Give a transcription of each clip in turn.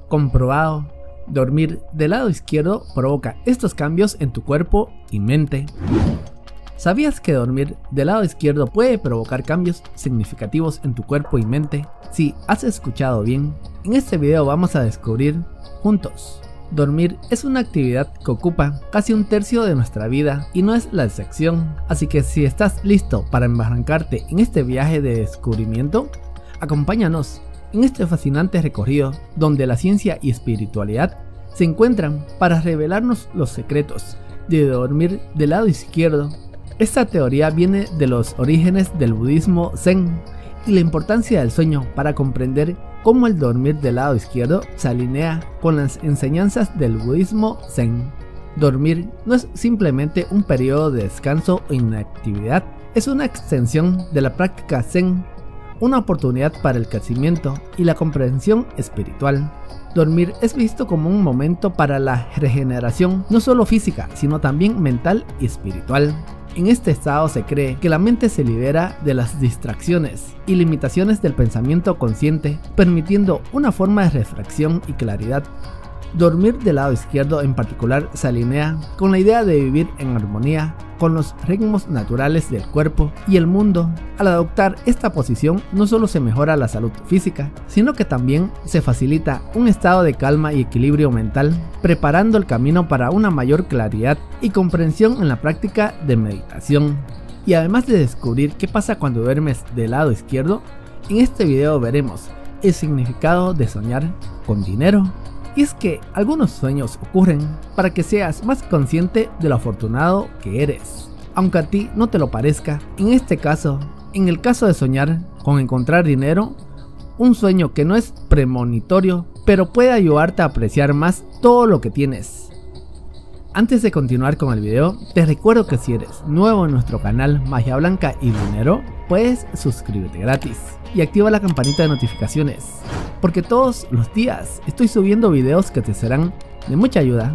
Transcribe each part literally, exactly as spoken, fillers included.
Comprobado, dormir del lado izquierdo provoca estos cambios en tu cuerpo y mente. ¿Sabías que dormir del lado izquierdo puede provocar cambios significativos en tu cuerpo y mente? Si has escuchado bien, en este video vamos a descubrir juntos. Dormir es una actividad que ocupa casi un tercio de nuestra vida y no es la excepción, así que si estás listo para embarrancarte en este viaje de descubrimiento, acompáñanos en este fascinante recorrido donde la ciencia y espiritualidad se encuentran para revelarnos los secretos de dormir del lado izquierdo. Esta teoría viene de los orígenes del budismo zen y la importancia del sueño para comprender cómo el dormir del lado izquierdo se alinea con las enseñanzas del budismo zen. Dormir no es simplemente un periodo de descanso o inactividad, es una extensión de la práctica zen, una oportunidad para el crecimiento y la comprensión espiritual. Dormir es visto como un momento para la regeneración, no solo física, sino también mental y espiritual. En este estado se cree que la mente se libera de las distracciones y limitaciones del pensamiento consciente, permitiendo una forma de reflexión y claridad. Dormir del lado izquierdo en particular se alinea con la idea de vivir en armonía con los ritmos naturales del cuerpo y el mundo. Al adoptar esta posición no solo se mejora la salud física, sino que también se facilita un estado de calma y equilibrio mental, preparando el camino para una mayor claridad y comprensión en la práctica de meditación. Y además de descubrir qué pasa cuando duermes del lado izquierdo, en este video veremos el significado de soñar con dinero. Y es que algunos sueños ocurren para que seas más consciente de lo afortunado que eres, aunque a ti no te lo parezca. En este caso, en el caso de soñar con encontrar dinero, un sueño que no es premonitorio, pero puede ayudarte a apreciar más todo lo que tienes. Antes de continuar con el video, te recuerdo que si eres nuevo en nuestro canal Magia Blanca y Dinero, puedes suscribirte gratis y activa la campanita de notificaciones, porque todos los días estoy subiendo videos que te serán de mucha ayuda.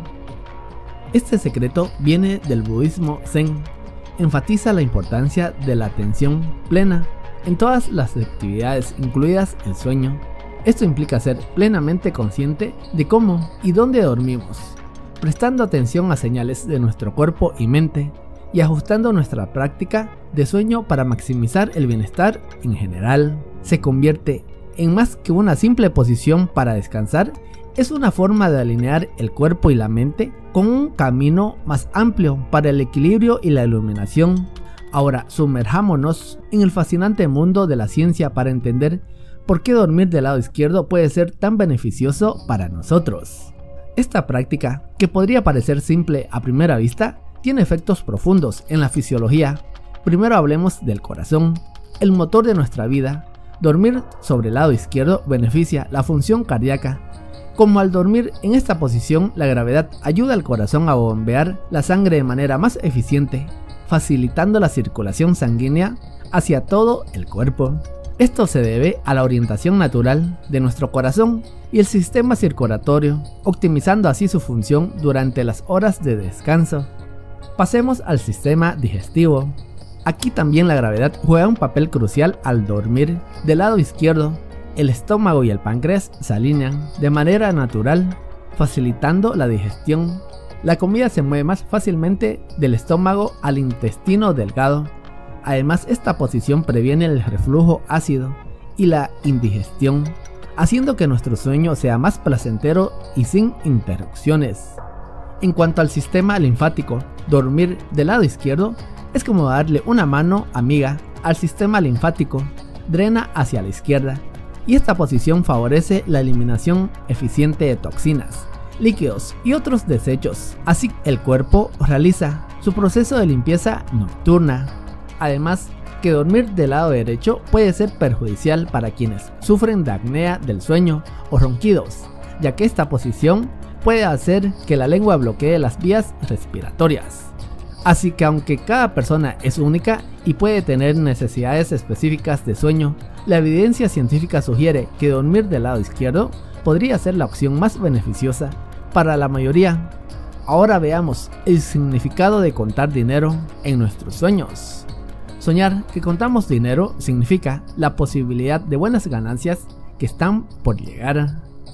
Este secreto viene del budismo zen, enfatiza la importancia de la atención plena en todas las actividades, incluidas el sueño. Esto implica ser plenamente consciente de cómo y dónde dormimos, prestando atención a señales de nuestro cuerpo y mente y ajustando nuestra práctica de sueño para maximizar el bienestar en general. Se convierte en más que una simple posición para descansar, es una forma de alinear el cuerpo y la mente con un camino más amplio para el equilibrio y la iluminación. Ahora sumerjámonos en el fascinante mundo de la ciencia para entender por qué dormir del lado izquierdo puede ser tan beneficioso para nosotros. Esta práctica, que podría parecer simple a primera vista, tiene efectos profundos en la fisiología. Primero hablemos del corazón, el motor de nuestra vida. Dormir sobre el lado izquierdo beneficia la función cardíaca. Como al dormir en esta posición, la gravedad ayuda al corazón a bombear la sangre de manera más eficiente, facilitando la circulación sanguínea hacia todo el cuerpo. Esto se debe a la orientación natural de nuestro corazón y el sistema circulatorio, optimizando así su función durante las horas de descanso. Pasemos al sistema digestivo. Aquí también la gravedad juega un papel crucial al dormir del lado izquierdo. El estómago y el páncreas se alinean de manera natural, facilitando la digestión. La comida se mueve más fácilmente del estómago al intestino delgado. Además, esta posición previene el reflujo ácido y la indigestión, haciendo que nuestro sueño sea más placentero y sin interrupciones. En cuanto al sistema linfático, dormir del lado izquierdo es como darle una mano amiga al sistema linfático, drena hacia la izquierda, y esta posición favorece la eliminación eficiente de toxinas, líquidos y otros desechos, así el cuerpo realiza su proceso de limpieza nocturna. Además, que dormir del lado derecho puede ser perjudicial para quienes sufren de apnea del sueño o ronquidos, ya que esta posición puede hacer que la lengua bloquee las vías respiratorias. Así que aunque cada persona es única y puede tener necesidades específicas de sueño, la evidencia científica sugiere que dormir del lado izquierdo podría ser la opción más beneficiosa para la mayoría. Ahora veamos el significado de contar dinero en nuestros sueños. Soñar que contamos dinero significa la posibilidad de buenas ganancias que están por llegar.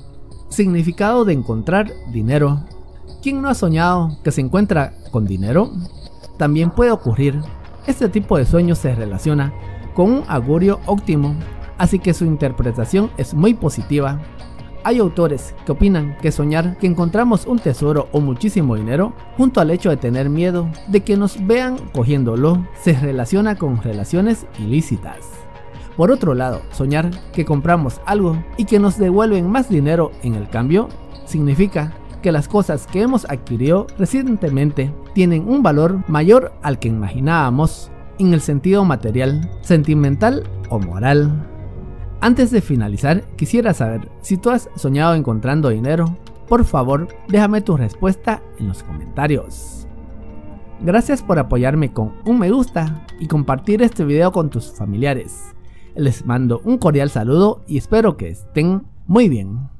Significado de encontrar dinero. ¿Quién no ha soñado que se encuentra con dinero? También puede ocurrir. Este tipo de sueño se relaciona con un augurio óptimo, así que su interpretación es muy positiva. Hay autores que opinan que soñar que encontramos un tesoro o muchísimo dinero, junto al hecho de tener miedo de que nos vean cogiéndolo, se relaciona con relaciones ilícitas. Por otro lado, soñar que compramos algo y que nos devuelven más dinero en el cambio, significa que las cosas que hemos adquirido recientemente tienen un valor mayor al que imaginábamos, en el sentido material, sentimental o moral. Antes de finalizar, quisiera saber si tú has soñado encontrando dinero. Por favor, déjame tu respuesta en los comentarios. Gracias por apoyarme con un me gusta y compartir este video con tus familiares. Les mando un cordial saludo y espero que estén muy bien.